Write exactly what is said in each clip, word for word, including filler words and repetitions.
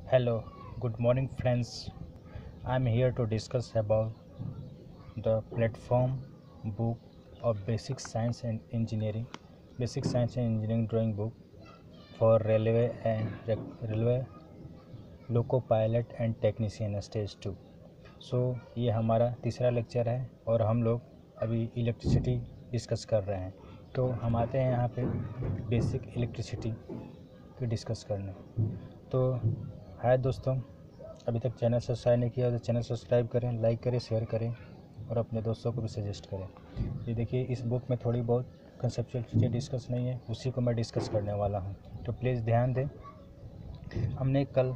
Hello, good morning friends. I'm here to discuss about the platform book of Basic Science and Engineering, Basic Science and Engineering drawing book for railway and railway loco pilot and technician stage two. So ये हमारा तीसरा lecture है और हम लोग अभी electricity discuss कर रहे हैं। तो हम आते हैं यहाँ पे बेसिक इलेक्ट्रिसिटी की डिस्कस करने। तो हाय दोस्तों, अभी तक चैनल सब्सक्राइब नहीं किया तो चैनल सब्सक्राइब करें, लाइक करें, शेयर करें और अपने दोस्तों को भी सजेस्ट करें। ये देखिए, इस बुक में थोड़ी बहुत कंसेप्चुअल चीज़ें डिस्कस नहीं है, उसी को मैं डिस्कस करने वाला हूँ, तो प्लीज़ ध्यान दें। हमने कल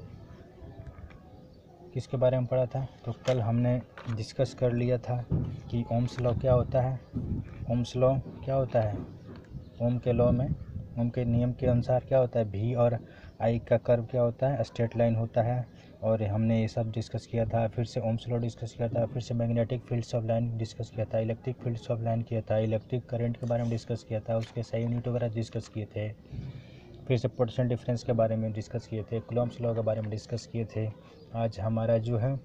किसके बारे में पढ़ा था? तो कल हमने डिस्कस कर लिया था कि ओम्स लॉ क्या होता है। ओम्स लॉ क्या होता है? ओम के लॉ में, ओम के नियम के अनुसार क्या होता है? भी और आई का कर्व क्या होता है? स्ट्रेट लाइन होता है। और हमने ये सब डिस्कस किया था। फिर से ओम्स लॉ डिस्कस किया था, फिर से magnetic fields of line discuss किया था, इलेक्ट्रिक फील्ड्स ऑफ लाइन किया था, इलेक्ट्रिक करंट के बारे में डिस्कस किया था, उसके सही यूनिट वगैरह डिस्कस किए थे। फिर से पोटेंशियल डिफरेंस के बारे में डिस्कस किए थे, कूलॉम्स लॉ के बारे में डिस्कस किए थे। आज हमारा जो है,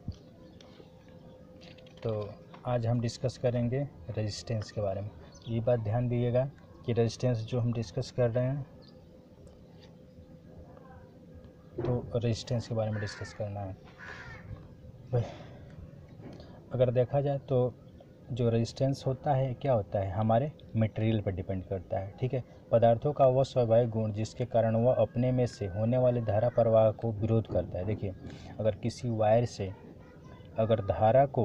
तो आज हम डिस्कस करेंगे रेजिस्टेंस के बारे में। ये बात ध्यान दीजिएगा कि रेजिस्टेंस जो हम डिस्कस कर रहे हैं, तो रेजिस्टेंस के बारे में डिस्कस करना है। भाई अगर देखा जाए तो जो रेजिस्टेंस होता है क्या होता है? हमारे मटेरियल पर डिपेंड करता है। ठीक है, पदार्थों का वह स्वाभाविक गुण जिसके कारण वह अपने में से होने वाले धारा प्रवाह को विरोध करता है। देखिए, अगर किसी वायर से अगर धारा को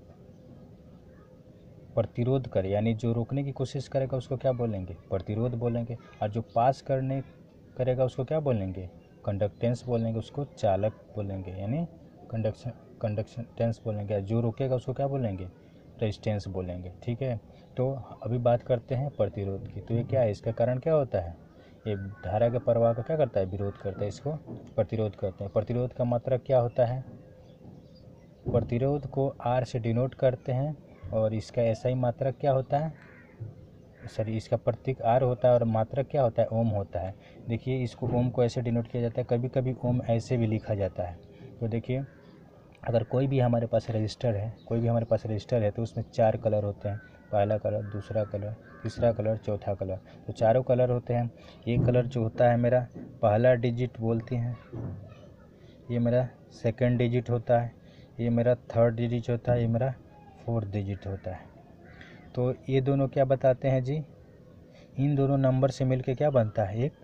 प्रतिरोध करे, यानी जो रोकने की कोशिश करेगा उसको क्या बोलेंगे? प्रतिरोध बोलेंगे। और जो पास करने करेगा उसको क्या बोलेंगे? कंडक्टेंस बोलेंगे। उसको चालक बोलेंगे, यानी कंडक्शन कंडक्टेंस बोलेंगे। जो रोकेगा उसको क्या बोलेंगे? रेजिस्टेंस बोलेंगे। ठीक है, तो अभी बात करते हैं प्रतिरोध की। तो ये क्या है? इसका कारण क्या होता है? ये धारा के प्रवाह का क्या करता है? विरोध करता है, इसको प्रतिरोध करते हैं। प्रतिरोध का मात्रक क्या होता है? प्रतिरोध को आर से डिनोट करते हैं और इसका ऐसा ही मात्रक क्या होता है? सॉरी, इसका प्रतीक आर होता है और मात्रक क्या होता है? ओम होता है। देखिए, इसको ओम को ऐसे डिनोट किया जाता है, कभी कभी ओम ऐसे भी लिखा जाता है। तो देखिए, अगर कोई भी हमारे पास रजिस्टर है, कोई भी हमारे पास रजिस्टर है तो उसमें चार कलर होते हैं। पहला कलर, दूसरा कलर, तीसरा कलर, चौथा कलर। तो चारों कलर होते हैं। एक कलर जो होता है मेरा पहला डिजिट बोलते हैं, ये मेरा सेकंड डिजिट होता है, ये मेरा थर्ड डिजिट होता है, ये मेरा फोर्थ डिजिट होता है। तो ये दोनों क्या बताते हैं जी? इन दोनों नंबर से मिलके क्या बनता है? एक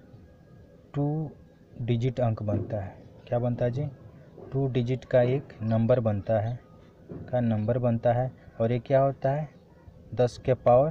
टू डिजिट अंक बनता है। क्या बनता है जी? टू डिजिट का एक नंबर बनता है, का नंबर बनता है। और ये क्या होता है? दस के पावर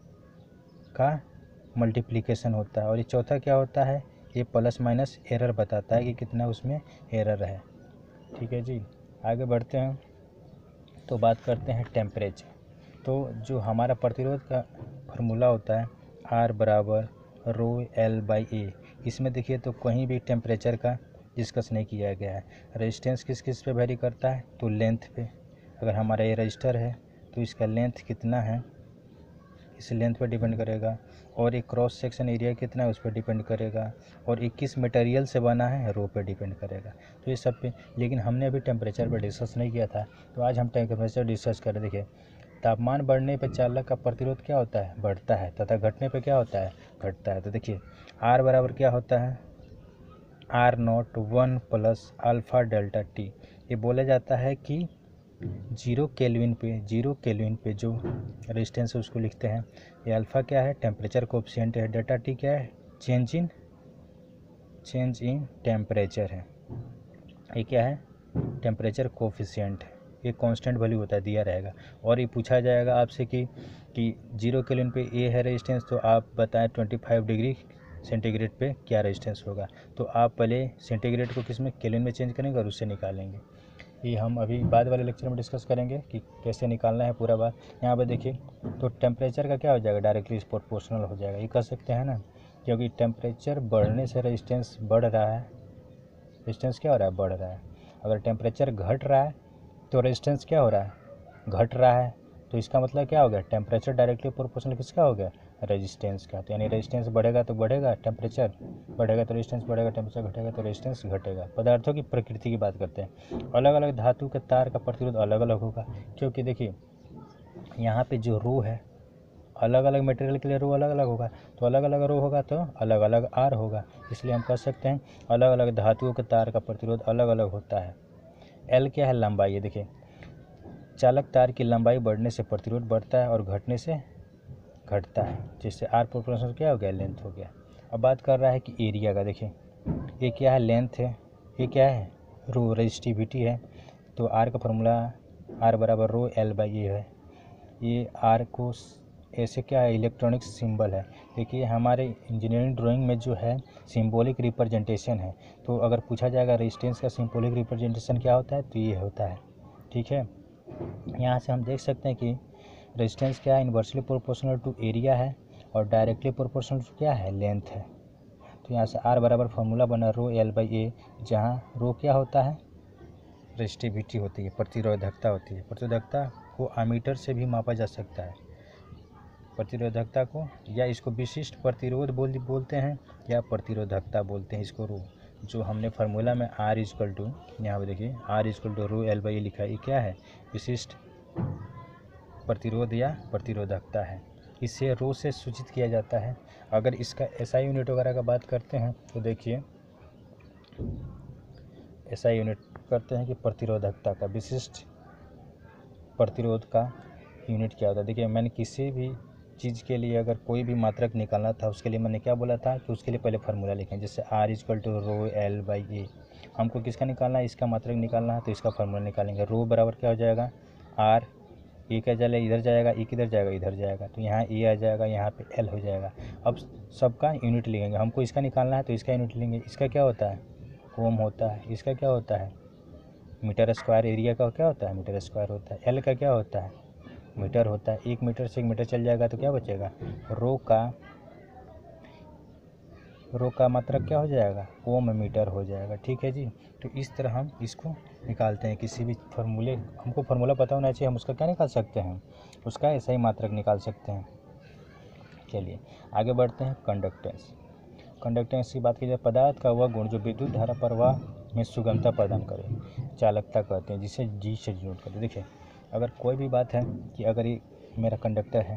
का मल्टीप्लिकेशन होता है। और ये चौथा क्या होता है? ये प्लस माइनस एरर बताता है कि कितना उसमें एरर है। ठीक है जी, आगे बढ़ते हैं तो बात करते हैं टेम्परेचर। तो जो हमारा प्रतिरोध का फार्मूला होता है आर बराबर रो एल बाई ए, इसमें देखिए तो कहीं भी टेम्परेचर का डिस्कस नहीं किया गया है। रेजिस्टेंस किस किस पे वेरी करता है? तो लेंथ पे। अगर हमारा ये रजिस्टर है तो इसका लेंथ कितना है, इस लेंथ पर डिपेंड करेगा। और एक क्रॉस सेक्शन एरिया कितना है उस पर डिपेंड करेगा। और एक किस मटेरियल से बना है, रो पे डिपेंड करेगा। तो ये सब पे, लेकिन हमने अभी टेम्परेचर पर डिस्कस नहीं किया था, तो आज हम टेम्परेचर डिस्कस करें। देखिए, तापमान बढ़ने पर चालक का प्रतिरोध क्या होता है? बढ़ता है, तथा घटने पर क्या होता है? घटता है। तो देखिए, आर बराबर क्या होता है? R not one plus alpha delta T. ये बोला जाता है कि जीरो केल्विन पे, जीरो केल्विन पे जो रेजिस्टेंस है उसको लिखते हैं। ये अल्फ़ा क्या है? टेम्परेचर कोएफिशिएंट है। डेल्टा टी क्या है? Change in change in temperature है। ये क्या है? टेम्परेचर कोएफिशिएंट है। ये कांस्टेंट वैल्यू होता है, दिया रहेगा। और ये पूछा जाएगा आपसे कि कि जीरो केल्विन पे ए है रेजिस्टेंस, तो आप बताएं ट्वेंटी फाइव डिग्री सेंटीग्रेड पे क्या रेजिस्टेंस होगा। तो आप पहले सेंटीग्रेड को किस में? केल्विन में चेंज करेंगे और उससे निकालेंगे। ये हम अभी बाद वाले लेक्चर में डिस्कस करेंगे कि कैसे निकालना है पूरा बात। यहाँ पे देखिए, तो टेम्परेचर का क्या हो जाएगा? डायरेक्टली प्रोपोर्शनल हो जाएगा। ये कर सकते हैं ना, क्योंकि टेम्परेचर बढ़ने से रेजिस्टेंस बढ़ रहा है। रेजिस्टेंस क्या हो रहा है? बढ़ रहा है। अगर टेम्परेचर घट रहा है तो रेजिस्टेंस क्या हो रहा है? घट रहा है। तो इसका मतलब क्या हो गया? टेम्परेचर डायरेक्टली प्रोपोर्शनल किसका हो गया? रेजिस्टेंस का। तो यानी रेजिस्टेंस बढ़ेगा तो बढ़ेगा टेम्परेचर बढ़ेगा, तो रेजिस्टेंस बढ़ेगा, टेम्परेचर घटेगा तो रेजिस्टेंस घटेगा। पदार्थों की प्रकृति की बात करते हैं। अलग अलग धातु के तार का प्रतिरोध अलग अलग होगा, क्योंकि देखिए यहाँ पे जो रो है, अलग अलग मटेरियल के लिए रो अलग अलग होगा, तो अलग अलग रो होगा तो अलग अलग आर होगा। इसलिए हम कह सकते हैं अलग अलग धातुओं के तार का प्रतिरोध अलग अलग होता है। एल क्या है? लंबाई है। देखिए चालक तार की लंबाई बढ़ने से प्रतिरोध बढ़ता है और घटने से घटता है, जिससे आर प्रोपोर्शनल क्या हो गया? लेंथ हो गया। अब बात कर रहा है कि एरिया का। देखिए ये क्या है? लेंथ है। ये क्या है? रो रेजिस्टिविटी है। तो आर का फॉर्मूला आर बराबर रो एल बाई ए है। ये आर को ऐसे क्या है? इलेक्ट्रॉनिक सिंबल है। देखिए हमारे इंजीनियरिंग ड्राइंग में जो है सिंबॉलिक रिप्रेजेंटेशन है, तो अगर पूछा जाएगा रेजिस्टेंस का सिंबॉलिक रिप्रेजेंटेशन क्या होता है, तो ये होता है। ठीक है, यहाँ से हम देख सकते हैं कि रेजिस्टेंस क्या है? इन्वर्सली प्रोपोर्शनल टू एरिया है और डायरेक्टली प्रोपोर्शनल टू क्या है? लेंथ है। तो यहाँ से आर बराबर फार्मूला बना रो एल बाई ए, जहाँ रो क्या होता है? रेजिस्टिविटी होती है, प्रतिरोधकता होती है। प्रतिरोधकता को अमीटर से भी मापा जा सकता है। प्रतिरोधकता को या इसको विशिष्ट प्रतिरोध बोल बोलते हैं या प्रतिरोधकता बोलते हैं इसको रो। जो हमने फार्मूला में आर इजकल टू, यहाँ पे देखिए R is equal to rho L by A लिखा है, ये क्या है? विशिष्ट प्रतिरोध या प्रतिरोधकता है। इसे रो से सूचित किया जाता है। अगर इसका एसआई यूनिट वगैरह का बात करते हैं तो देखिए एसआई यूनिट करते हैं कि प्रतिरोधकता का, विशिष्ट प्रतिरोध का यूनिट क्या होता है। देखिए मैंने किसी भी चीज़ के लिए अगर कोई भी मात्रक निकालना था, उसके लिए मैंने क्या बोला था कि उसके लिए पहले फार्मूला लिखें, जैसे R is equal to rho L by A. हमको किसका निकालना है? इसका मात्रक निकालना है, तो इसका फार्मूला निकालेंगे। रो बराबर क्या हो जाएगा? आर, ए क्या जाएगा? इधर जाएगा, ए किधर जाएगा? इधर जाएगा, तो यहाँ ए आ जाएगा, यहाँ पे एल हो जाएगा। अब सबका यूनिट लिखेंगे। हमको इसका निकालना है तो इसका यूनिट लेंगे। इसका क्या होता है? ओम होता है। इसका क्या होता है? Metre square. एरिया का क्या होता है? मीटर स्क्वायर होता है। एल का क्या होता है? मीटर होता है। एक मीटर से एक मीटर चल जाएगा तो क्या बचेगा? रो का रो का मात्रक क्या हो जाएगा? ओम मीटर हो जाएगा। ठीक है जी। तो इस तरह हम इसको निकालते हैं। किसी भी फार्मूले, हमको फार्मूला पता होना चाहिए, हम उसका क्या निकाल सकते हैं? उसका ऐसा ही मात्रक निकाल सकते हैं। चलिए आगे बढ़ते हैं। कंडक्टेंस। कंडक्टेंस की बात की जाए, पदार्थ का वह गुण जो विद्युत धारा प्रवाह में सुगमता प्रदान करे, चालकता कहते हैं, जिसे जी से डिनोट करते हैं। देखिए अगर कोई भी बात है कि अगर ये मेरा कंडक्टर है,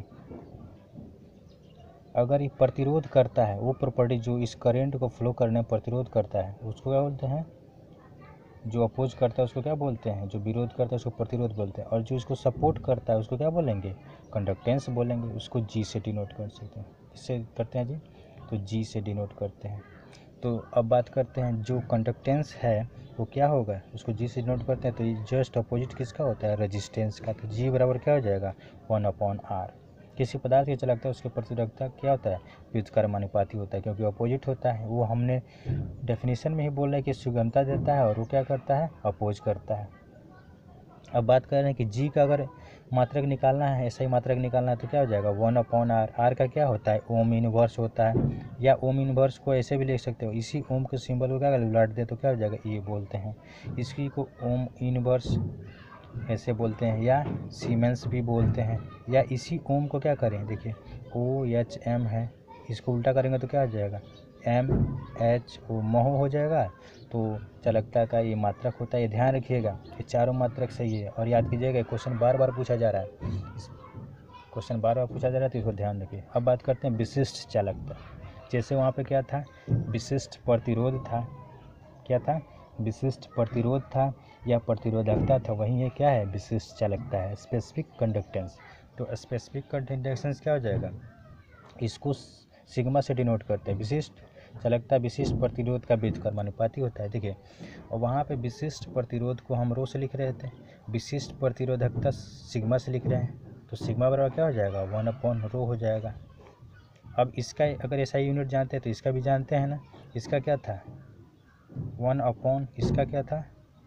अगर ये प्रतिरोध करता है, वो प्रॉपर्टी जो इस करंट को फ्लो करने में प्रतिरोध करता है, उसको क्या बोलते हैं? जो अपोज करता है उसको क्या बोलते हैं? जो विरोध करता है उसको प्रतिरोध बोलते हैं। और जो इसको सपोर्ट करता है उसको क्या बोलेंगे? कंडक्टेंस बोलेंगे। उसको जी से डिनोट कर सकते हैं। किससे करते हैं जी? तो जी से डिनोट करते हैं। तो अब बात करते हैं जो कंडक्टेंस है वो क्या होगा? उसको जी से डिनोट करते हैं, तो ये जस्ट अपोजिट किसका होता है? रेजिस्टेंस का। तो जी बराबर क्या हो जाएगा? One upon R. किसी पदार्थ की चालकता उसकी प्रतिरोधकता क्या होता है? व्युत्क्रमानुपाती होता है, क्योंकि अपोजिट होता है। वो हमने डेफिनेशन में ही बोल रहे हैं कि सुगमता देता है और वो क्या करता है? अपोज करता है। अब बात कर रहे हैं कि जी का अगर मात्रक निकालना है, ऐसा ही मात्रक निकालना है, तो क्या हो जाएगा? One upon are. आर का क्या होता है? ओम इनवर्स होता है, या ओम इनवर्स को ऐसे भी लिख सकते हो, इसी ओम के सिंबल को क्या उलट दे तो क्या हो जाएगा? ये बोलते हैं। इसकी को ओम इनवर्स ऐसे बोलते हैं, या सीमेंस भी बोलते हैं, या इसी ओम को क्या करें? देखिए ओ एच एम है, इसको उल्टा करेंगे तो क्या हो जाएगा? एम एच ओ, महो हो जाएगा। तो चालकता का ये मात्रक होता है। ये ध्यान रखिएगा, ये चारों मात्रक सही है। और याद कीजिएगा क्वेश्चन बार बार पूछा जा रहा है, क्वेश्चन बार बार पूछा जा रहा है, तो इसको ध्यान रखिए। अब बात करते हैं विशिष्ट चालकता। जैसे वहाँ पे क्या था? विशिष्ट प्रतिरोध था। क्या था? विशिष्ट प्रतिरोध था या प्रतिरोधकता था। वहीं ये क्या है? विशिष्ट चालकता है, स्पेसिफिक कंडक्टेंस। तो स्पेसिफिक कंडक्टेंस क्या हो जाएगा? इसको सिग्मा से डिनोट करते हैं। विशिष्ट चालकता विशिष्ट प्रतिरोध का व्युत्क्रमानुपाती होता है। देखिए और वहाँ पे विशिष्ट प्रतिरोध को हम रो से लिख रहे थे, विशिष्ट प्रतिरोधकता सिग्मा से लिख रहे हैं, तो सिग्मा बराबर क्या हो जाएगा? वन अपॉन रो हो जाएगा। अब इसका अगर ऐसा यूनिट जानते हैं तो इसका भी जानते हैं ना। इसका क्या था? वन अपॉन, इसका क्या था?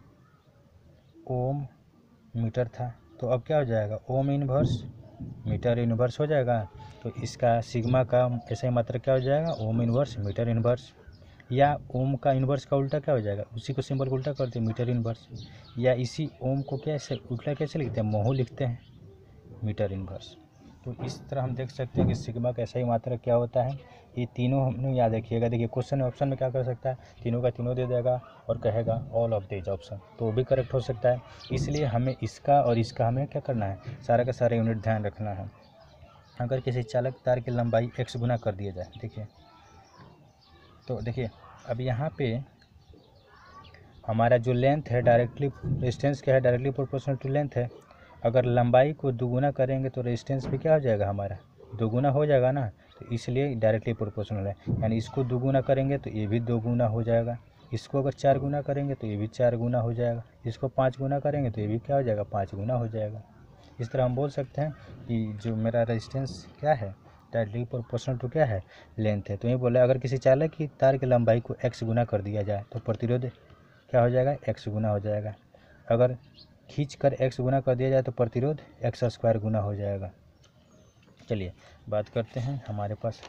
ओम मीटर था। तो अब क्या हो जाएगा? ओम इनवर्स मीटर इनवर्स हो जाएगा। तो इसका सिग्मा का ऐसा ही मात्रक क्या हो जाएगा? Ohm inverse meter inverse. या ओम का इनवर्स का उल्टा क्या हो जाएगा? उसी को सिंबल को उल्टा करते हैं, मीटर इनवर्स। या इसी ओम को कैसे उल्टा कैसे लिखते हैं? मोहो लिखते हैं, मीटर इनवर्स। तो इस तरह हम देख सकते हैं कि सिग्मा का SI मात्रक क्या होता है। ये तीनों हमने याद रखिएगा। देखिए क्वेश्चन ऑप्शन में क्या कर सकता है, तीनों का तीनों दे देगा और कहेगा ऑल ऑफ दीज ऑप्शन, तो वो भी करेक्ट हो सकता है। इसलिए हमें इसका और इसका हमें क्या करना है, सारा का सारा यूनिट ध्यान रखना है। अगर किसी चालक तार की लंबाई एक्स गुना कर दिया जाए, देखिए तो देखिए अब यहाँ पे हमारा जो लेंथ है डायरेक्टली, रेजिस्टेंस क्या है, डायरेक्टली प्रोपोर्शनल टू लेंथ है। अगर लंबाई को दोगुना करेंगे तो रेजिस्टेंस भी क्या हो जाएगा, हमारा दोगुना हो जाएगा ना, तो इसलिए डायरेक्टली प्रोपोर्शनल है। यानी इसको दोगुना करेंगे तो ये भी दोगुना हो जाएगा, इसको अगर चार गुना करेंगे तो ये भी चार गुना हो जाएगा, इसको पाँच गुना करेंगे तो ये भी क्या हो जाएगा, पाँच गुना हो जाएगा। इस तरह हम बोल सकते हैं कि जो मेरा रेजिस्टेंस क्या है, डायरेक्टली प्रोपोर्शनल टू क्या है, लेंथ है। तो ये बोला अगर किसी चालक की तार की लंबाई को एक्स गुना कर दिया जाए तो प्रतिरोध क्या हो जाएगा, एक्स गुना हो जाएगा। अगर खींच कर एक्स गुना कर दिया जाए तो प्रतिरोध एक्स स्क्वायर गुना हो जाएगा। चलिए बात करते हैं हमारे पास,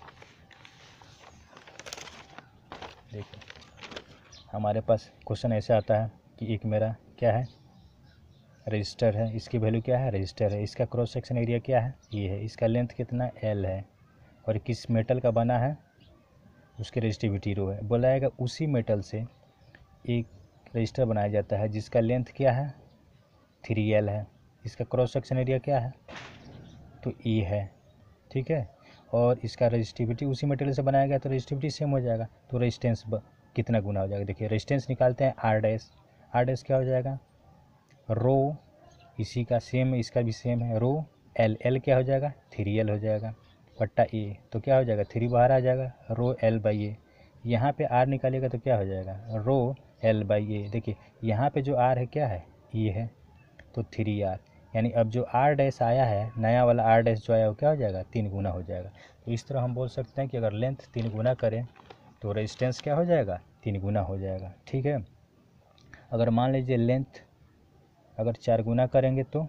देखिए हमारे पास क्वेश्चन ऐसे आता है कि एक मेरा क्या है, रजिस्टर है, इसकी वैल्यू क्या है, रजिस्टर है, इसका क्रॉस सेक्शन एरिया क्या है, ये है, इसका लेंथ कितना एल है और किस मेटल का बना है, उसकी रेजिस्टिविटी रो है। बोला जाएगा उसी मेटल से एक रजिस्टर बनाया जाता है जिसका लेंथ क्या है, थ्री एल है, इसका क्रॉस सेक्शन एरिया क्या है, तो ई है, ठीक है, और इसका रेजिस्टिविटी उसी मटेरियल से बनाया गया तो रेजिस्टिविटी सेम हो जाएगा। तो रेजिस्टेंस कितना गुना हो जाएगा, देखिए रेजिस्टेंस निकालते हैं आर डैश, आर डैश क्या हो जाएगा, रो इसी का सेम, इसका भी सेम है, रो एल, एल क्या हो जाएगा, थ्री एल हो जाएगा, बट्टा ए, तो क्या हो जाएगा, थ्री बाहर आ जाएगा, रो एल बाई ए, यहाँ पे आर निकालिएगा तो क्या हो जाएगा, रो एल बाई ए। देखिए यहाँ पे जो आर है क्या है, ये है, तो थ्री आर, यानी अब जो आर डैश आया है, नया वाला आर डैश जो आया वो क्या हो जाएगा, तीन गुना हो जाएगा। तो इस तरह हम बोल सकते हैं कि अगर लेंथ तीन गुना करें तो रेजिस्टेंस क्या हो जाएगा, तीन गुना हो जाएगा, ठीक है। अगर मान लीजिए लेंथ अगर चार गुना करेंगे तो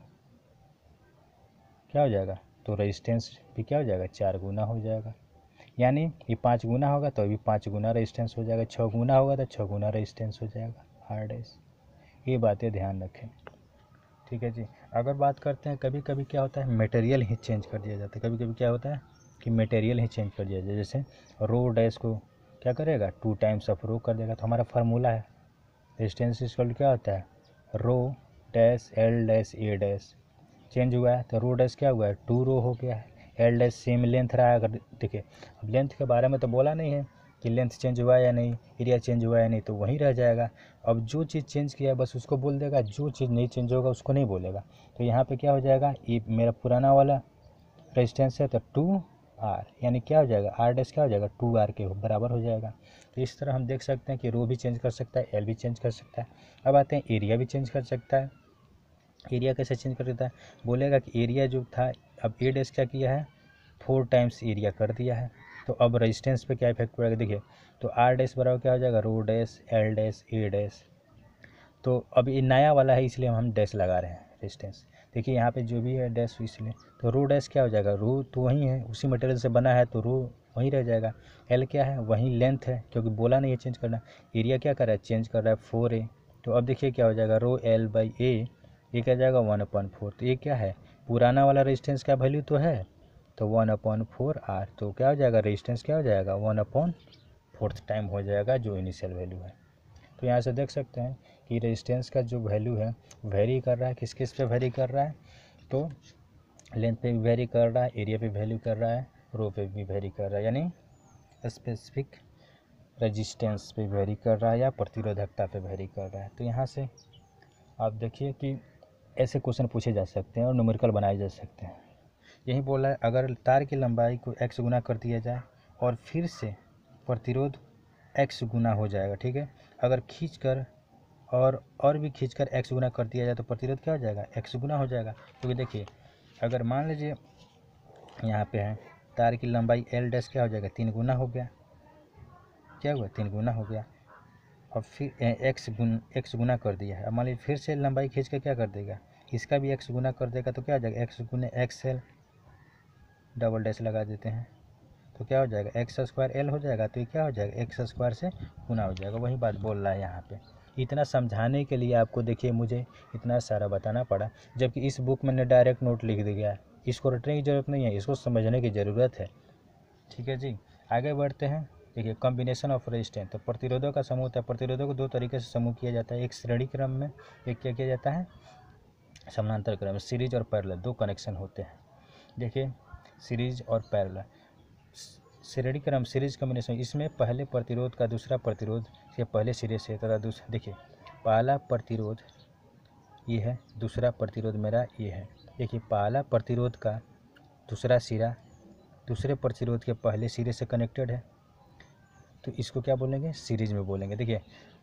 क्या हो जाएगा, तो रेजिस्टेंस भी क्या हो जाएगा, चार गुना हो जाएगा। यानी ये पाँच गुना होगा तो अभी पाँच गुना रेजिस्टेंस हो जाएगा, छः गुना होगा तो छः गुना रेजिस्टेंस हो जाएगा आर डैश। ये बातें ध्यान रखें, ठीक है जी। अगर बात करते हैं कभी कभी क्या होता है, मटेरियल ही चेंज कर दिया जाता है, कभी कभी क्या होता है कि मटेरियल ही चेंज कर दिया जाए, जैसे रो डैश को क्या करेगा, टू टाइम्स ऑफ रो कर देगा। तो हमारा फार्मूला है रेजिस्टेंस इक्वल क्या होता है, rho dash L dash A dash, change हुआ है तो रो डैश क्या हुआ है, टू रो हो गया है, एल डैश सेम लेंथ रहा है। अगर देखिए अब लेंथ के बारे में तो बोला नहीं है कि लेंथ चेंज हुआ है या नहीं, एरिया चेंज हुआ है या नहीं, तो वहीं रह जाएगा। अब जो चीज़ चेंज किया है बस उसको बोल देगा, जो चीज़ नहीं चेंज होगा उसको नहीं बोलेगा। तो यहाँ पे क्या हो जाएगा, ये मेरा पुराना वाला रेजिस्टेंस है तो टू आर, यानी क्या हो जाएगा, आर डैश क्या हो जाएगा, टू आर के बराबर हो जाएगा। तो इस तरह हम देख सकते हैं कि रो भी चेंज कर सकता है, एल भी चेंज कर सकता है। अब आते हैं एरिया भी चेंज कर सकता है। एरिया कैसे चेंज कर देता है, बोलेगा कि एरिया जो था, अब ए डैश क्या किया है, फोर टाइम्स एरिया कर दिया है, तो अब रेजिस्टेंस पे क्या इफेक्ट पड़ेगा, देखिए तो आर डैश बराबर क्या हो जाएगा, rho dash L dash A dash. तो अब ये नया वाला है इसलिए हम डैश लगा रहे हैं रेजिस्टेंस, देखिए यहाँ पे जो भी है डैश इसलिए, तो रो डैश क्या हो जाएगा, रो तो वही है, उसी मटेरियल से बना है तो रो वहीं रह जाएगा। एल क्या है, वही लेंथ है, क्योंकि बोला नहीं है चेंज करना। एरिया क्या कर रहा है, चेंज कर रहा है, फोर ए, तो अब देखिए क्या हो जाएगा, रो एल बाई ए, ये क्या जाएगा वन अपॉन फोर। तो ये क्या है, पुराना वाला रेजिस्टेंस का वैल्यू तो है, तो वन अपॉन फोर आर, तो क्या हो जाएगा, रेजिस्टेंस क्या हो जाएगा, वन अपॉन फोर्थ टाइम हो जाएगा जो इनिशियल वैल्यू है। तो यहाँ से देख सकते हैं कि रेजिस्टेंस का जो वैल्यू है वेरी कर रहा है, किस किस पे वेरी कर रहा है, तो लेंथ पे भी वेरी कर रहा है, एरिया पे वैल्यू कर रहा है, रो पे भी वेरी कर रहा है, यानी स्पेसिफिक रेजिस्टेंस पे वेरी कर रहा है या प्रतिरोधकता पे वेरी कर रहा है। तो यहाँ से आप देखिए कि ऐसे क्वेश्चन पूछे जा सकते हैं और न्यूमेरिकल बनाए जा सकते हैं। यही बोला है अगर तार की लंबाई को एक्स गुना कर दिया जाए और फिर से प्रतिरोध एक्स गुना हो जाएगा, ठीक है। अगर खींच कर और और भी खींच कर एक्स गुना कर दिया जाए तो प्रतिरोध क्या हो जाएगा, एक्स गुना हो जाएगा। क्योंकि देखिए अगर मान लीजिए यहाँ पे है तार की लंबाई एल डैश क्या हो जाएगा, तीन गुना हो गया, क्या हुआ, तीन गुना हो गया, और फिर एक्स गुन एक्स गुना कर दिया है। अब मान लीजिए फिर से लंबाई खींच कर क्या कर देगा, इसका भी एक्स गुना कर देगा, तो क्या हो जाएगा, एक्स गुने एक्स एल, डबल डैश लगा देते हैं, तो क्या हो जाएगा, एक्स स्क्वायर एल हो जाएगा। तो ये क्या हो जाएगा, एक्स स्क्वायर से गुना हो जाएगा, वही बात बोल रहा है यहाँ पे। इतना समझाने के लिए आपको देखिए मुझे इतना सारा बताना पड़ा, जबकि इस बुक में ने डायरेक्ट नोट लिख दिया है, इसको रटने की ज़रूरत नहीं है, इसको समझने की ज़रूरत है। ठीक है जी, आगे बढ़ते हैं। देखिए कॉम्बिनेशन ऑफ रेजिस्टेंस, तो प्रतिरोधों का समूह होता है। प्रतिरोधों को दो तरीके से समूह किया जाता है, एक श्रेणी क्रम में, एक क्या किया जाता है समानांतर क्रम में। सीरीज और पैरेलल दो कनेक्शन होते हैं। देखिए सीरीज और पैरेलल, श्रेणी क्रम सीरीज कॉम्बिनेशन, इसमें पहले प्रतिरोध का दूसरा प्रतिरोध के पहले सिरे से तथा दूसरा, देखिए पहला प्रतिरोध ये है, दूसरा प्रतिरोध मेरा ये है। देखिए पहला प्रतिरोध का दूसरा सिरा दूसरे प्रतिरोध के पहले सिरे से कनेक्टेड है, तो इसको क्या बोलेंगे, सीरीज में बोलेंगे। देखिए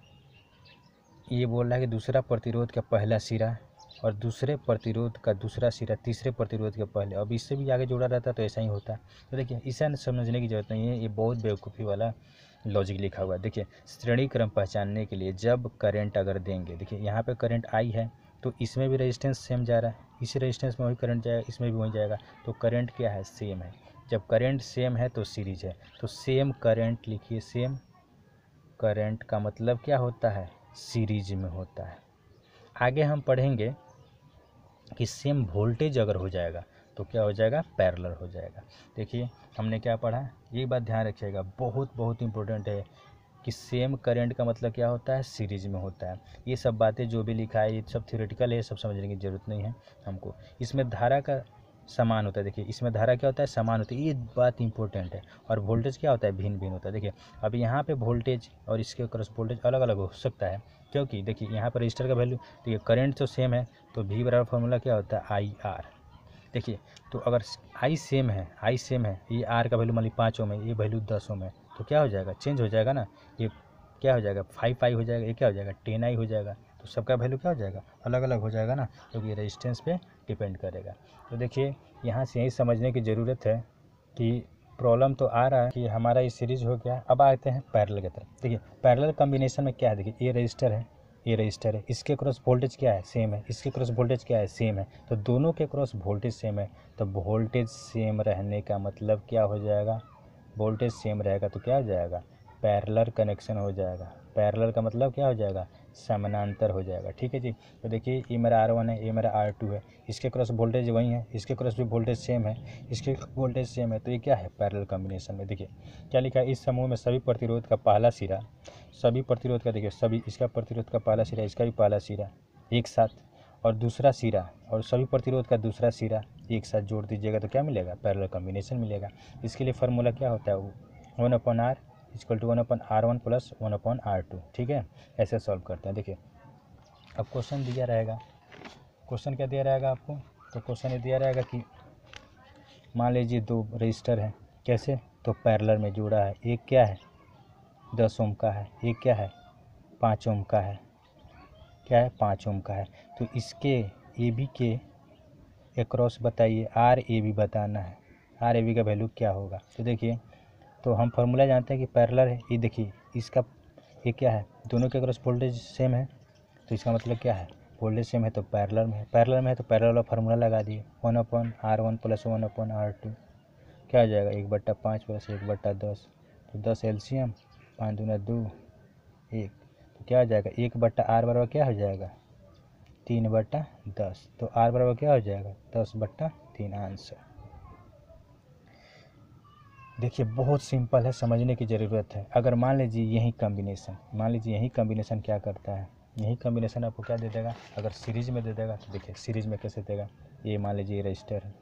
ये बोल रहा है कि दूसरा प्रतिरोध का पहला सिरा और दूसरे प्रतिरोध का दूसरा सिरा तीसरे प्रतिरोध के पहले, अब इससे भी आगे जोड़ा रहता तो ऐसा ही होता। तो देखिए इसे समझने की ज़रूरत नहीं है, ये बहुत बेवकूफ़ी वाला लॉजिक लिखा हुआ है। देखिए श्रेणी क्रम पहचानने के लिए जब करंट अगर देंगे, देखिए यहाँ पे करंट आई है तो इसमें भी रेजिस्टेंस सेम जा रहा है, इसी रेजिस्टेंस में वही करंट जाएगा, इसमें भी वही जाएगा, तो करंट क्या है, सेम है। जब करंट सेम है तो सीरीज है, तो सेम करंट लिखिए, सेम करंट का मतलब क्या होता है, सीरीज में होता है। आगे हम पढ़ेंगे कि सेम वोल्टेज अगर हो जाएगा तो क्या हो जाएगा, पैरेलल हो जाएगा। देखिए हमने क्या पढ़ा, ये बात ध्यान रखिएगा, बहुत बहुत इंपॉर्टेंट है कि सेम करंट का मतलब क्या होता है, सीरीज में होता है। ये सब बातें जो भी लिखा है ये सब थ्योरेटिकल है, सब समझने की ज़रूरत नहीं है हमको। इसमें धारा का समान होता है, देखिए इसमें धारा क्या होता है, समान होती है, ये बात इंपॉर्टेंट है। और वोल्टेज क्या होता है, भिन्न भिन्न होता है। देखिए अब यहाँ पे वोल्टेज और इसके क्रॉस वोल्टेज अलग अलग हो सकता है, क्योंकि देखिए यहाँ पर रजिस्टर का वैल्यू, देखिए करंट तो सेम है तो भी बराबर फार्मूला क्या होता है, आई आर। देखिए तो अगर आई सेम है, आई सेम है, ये आर का वैल्यू मान ली पाँच ओम है, ये वैल्यू दस ओम है, तो क्या हो जाएगा, चेंज हो जाएगा ना, ये क्या हो जाएगा, फाइव आई हो जाएगा, ये क्या हो जाएगा, टेन आई हो जाएगा। तो सबका वैल्यू क्या हो जाएगा, अलग अलग हो जाएगा ना, क्योंकि तो ये रेजिस्टेंस पे डिपेंड करेगा। तो देखिए यहाँ से यही समझने की ज़रूरत है कि प्रॉब्लम तो आ रहा है कि हमारा ये सीरीज हो गया। अब आते हैं पैरेलल की तरफ। देखिए पैरेलल कॉम्बिनेशन में क्या है, देखिए ये रजिस्टर है, ये रजिस्टर है, इसके क्रॉस वोल्टेज क्या है, सेम है, इसके क्रॉस वोल्टेज क्या है, सेम है, तो दोनों के क्रॉस वोल्टेज सेम है। तो वोल्टेज सेम रहने का मतलब क्या हो जाएगा, वोल्टेज सेम रहेगा तो क्या हो जाएगा, पैरेलल कनेक्शन हो जाएगा। पैरेलल का मतलब क्या हो जाएगा, समानांतर हो जाएगा। ठीक है जी, तो देखिए ये मेरा आर वन है, ये मेरा आर टू है, इसके क्रॉस वोल्टेज वही है, इसके क्रॉस भी वोल्टेज सेम है, इसके वोल्टेज सेम है, तो ये क्या है, पैरेलल कॉम्बिनेशन में। देखिए क्या लिखा है, इस समूह में सभी प्रतिरोध का पहला सिरा, सभी प्रतिरोध का, देखिए सभी, इसका प्रतिरोध का पहला सिरा, इसका भी पहला सिरा एक साथ, और दूसरा सिरा और सभी प्रतिरोध का दूसरा सिरा एक साथ जोड़ दीजिएगा तो क्या मिलेगा, पैरेलल कॉम्बिनेशन मिलेगा। इसके लिए फार्मूला क्या होता है, one upon R equal to one upon R one plus one upon R two. ठीक है, ऐसे सॉल्व करते हैं। देखिए अब क्वेश्चन दिया रहेगा, क्वेश्चन क्या दिया रहेगा आपको, तो क्वेश्चन ये दिया रहेगा कि मान लीजिए दो रजिस्टर है, कैसे, तो पैरेलल में जुड़ा है, एक क्या है दस ओम का है, एक क्या है पाँच ओम का है, क्या है पाँच ओम का है। तो इसके ए बी के एक्रॉस बताइए, आर ए बी बताना है, आर ए बी का वैल्यू क्या होगा। तो देखिए तो हम फार्मूला जानते हैं कि पैरेलल है, ये देखिए इसका ये क्या है, दोनों के अक्रॉस वोल्टेज सेम है, तो इसका मतलब क्या है, वोल्टेज सेम है तो पैरेलल में है, पैरेलल में है तो पैरेलल वाला फार्मूला लगा दिए, one upon R one plus one upon R two, क्या हो जाएगा, एक बट्टा पाँच प्लस एक बट्टा दस, तो दस एलसीएम, पाँच दूना दो, एक, तो क्या हो जाएगा, एक बट्टा आर बराबर क्या हो जाएगा, तीन बट्टा दस, तो आर बराबर क्या हो जाएगा, दस बट्टा तीन आंसर। देखिए बहुत सिंपल है, समझने की ज़रूरत है। अगर मान लीजिए यही कॉम्बिनेशन, मान लीजिए यही कॉम्बिनेशन क्या करता है, यही कॉम्बिनेशन आपको क्या दे देगा, अगर सीरीज में दे देगा तो देखिए सीरीज में कैसे देगा, ये मान लीजिए ये रजिस्टर है,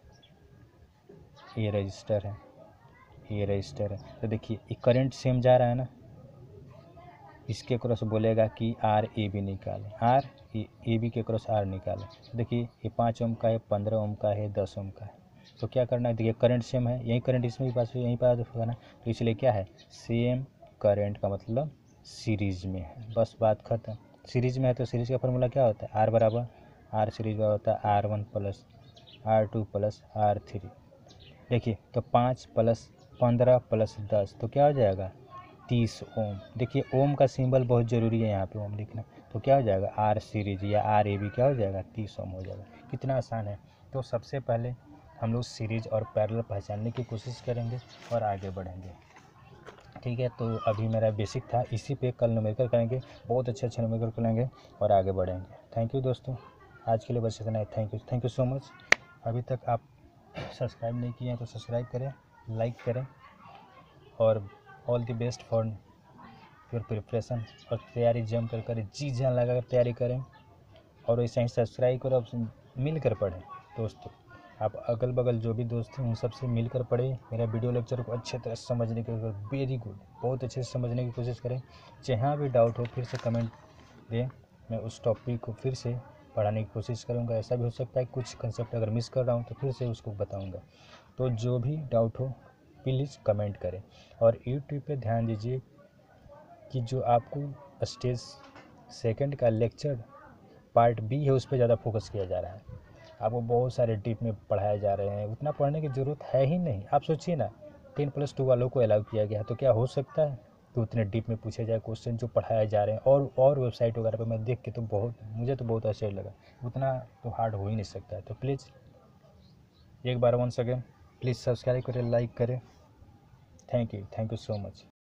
ये रजिस्टर है, ये रजिस्टर है, तो देखिए ये करंट सेम जा रहा है ना, इसके क्रॉस बोलेगा कि आर ए बी निकाले, आर ए बी के क्रॉस आर निकाले। देखिए ये पाँच ओम का है, पंद्रह ओम का है, दस ओम का है, तो क्या करना है, देखिए करंट सेम है, यही करंट इसमें भी पास यहीं पास होगा ना, तो इसलिए क्या है, सेम करंट का मतलब सीरीज में है, बस बात खत्म। सीरीज में है तो सीरीज का फार्मूला क्या होता है, आर बराबर आर सीरीज बराबर होता है R one plus R two plus R three. देखिए तो पाँच प्लस पंद्रह प्लस दस तो क्या हो जाएगा, तीस ओम। देखिए ओम का सिंबल बहुत ज़रूरी है यहाँ पे ओम लिखना, तो क्या हो जाएगा, आर सीरीज या आर ए बी क्या हो जाएगा, तीस ओम हो जाएगा। कितना आसान है। तो सबसे पहले हम लोग सीरीज और पैरेलल पहचानने की कोशिश करेंगे और आगे बढ़ेंगे। ठीक है, तो अभी मेरा बेसिक था, इसी पे कल न्यूमेरिकल करेंगे, बहुत अच्छे अच्छे न्यूमेरिकल करेंगे और आगे बढ़ेंगे। थैंक यू दोस्तों, आज के लिए बस इतना है। Thank you, thank you so much. अभी तक आप सब्सक्राइब नहीं किए हैं तो सब्सक्राइब करें, लाइक करें और all the best for your preparation. और तैयारी जम कर करें, जी जान लगा कर तैयारी करें और वैसे ही सब्सक्राइब करो, अब मिल कर पढ़ें दोस्तों। आप अगल बगल जो भी दोस्त हैं उन सबसे मिल कर पढ़ें, मेरा वीडियो लेक्चर को अच्छे तरह समझने की, वेरी गुड, बहुत अच्छे से समझने की कोशिश करें। जहाँ भी डाउट हो फिर से कमेंट दें, मैं उस टॉपिक को फिर से पढ़ाने की कोशिश करूँगा। ऐसा भी हो सकता है कुछ कंसेप्ट अगर मिस कर रहा हूँ तो फिर से उसको बताऊँगा। तो जो भी डाउट हो प्लीज़ कमेंट करें। और यूट्यूब पे ध्यान दीजिए कि जो आपको स्टेज सेकंड का लेक्चर पार्ट बी है उस पर ज़्यादा फोकस किया जा रहा है। आपको बहुत सारे डीप में पढ़ाए जा रहे हैं, उतना पढ़ने की ज़रूरत है ही नहीं। आप सोचिए ना, टेन प्लस टू वालों को अलाउ किया गया तो क्या हो सकता है कि उतने डीप में पूछे जाए क्वेश्चन जो पढ़ाए जा रहे हैं। और और वेबसाइट वगैरह पर मैं देख के तो बहुत, मुझे तो बहुत आश्चर्य लगा, उतना तो हार्ड हो ही नहीं सकता है। तो प्लीज़ एक बार वंस अगेन प्लीज़ सब्सक्राइब करें, लाइक करें। Thank you, thank you so much.